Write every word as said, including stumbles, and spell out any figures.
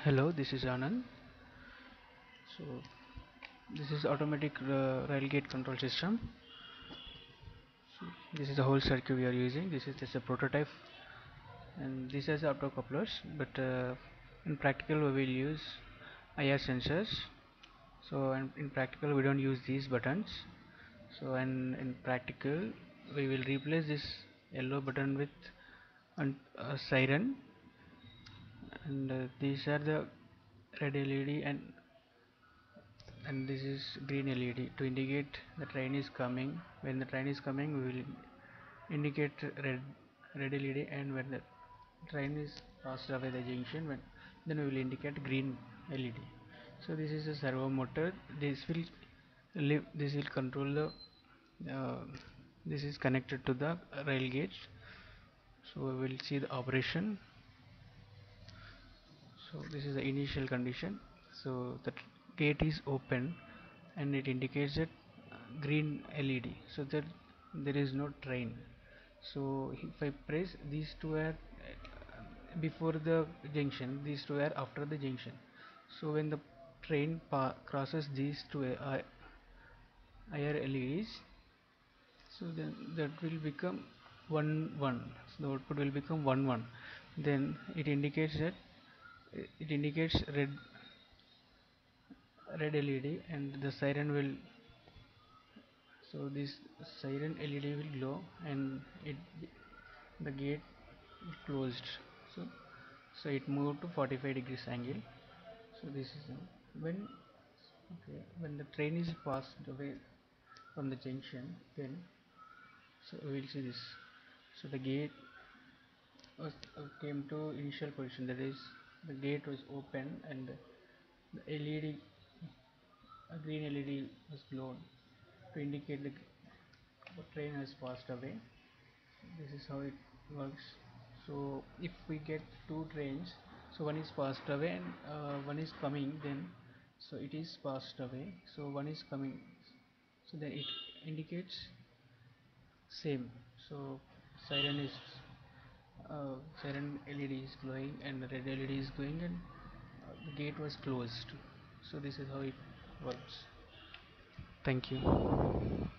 Hello, this is Anand. So this is automatic uh, rail gate control system. So this is the whole circuit we are using. This is just a prototype, and this has optocouplers. But uh, in practical, we will use I R sensors. So and in practical, we don't use these buttons. So and in practical, we will replace this yellow button with a siren, and uh, these are the red L E D and and this is green L E D to indicate the train is coming. When the train is coming, we will indicate red red L E D, and when the train is passed away the junction, when then we will indicate green L E D. So this is a servo motor. This will live this will control the uh, this is connected to the rail gauge. So we will see the operation. So this is the initial condition. So the gate is open and it indicates that uh, green L E D, so that there is no train. So if I press, these two are uh, before the junction, these two are after the junction. So when the train crosses these two uh, I R L E Ds, so then that will become one one. So the output will become one one. Then it indicates that it indicates red red L E D, and the siren will, so this siren L E D will glow, and it the gate is closed. So so it moved to forty-five degrees angle. So this is uh, when okay when the train is passed away from the junction, then so we will see this. So the gate was uh, came to initial position, that is the gate was open and the L E D, a green L E D was blown to indicate the train has passed away. This is how it works. So if we get two trains, so one is passed away and uh, one is coming, then so it is passed away, so one is coming, so then it indicates same. So siren is uh, siren L E D is glowing and the red L E D is going, and uh, the gate was closed. So this is how it works. Thank you.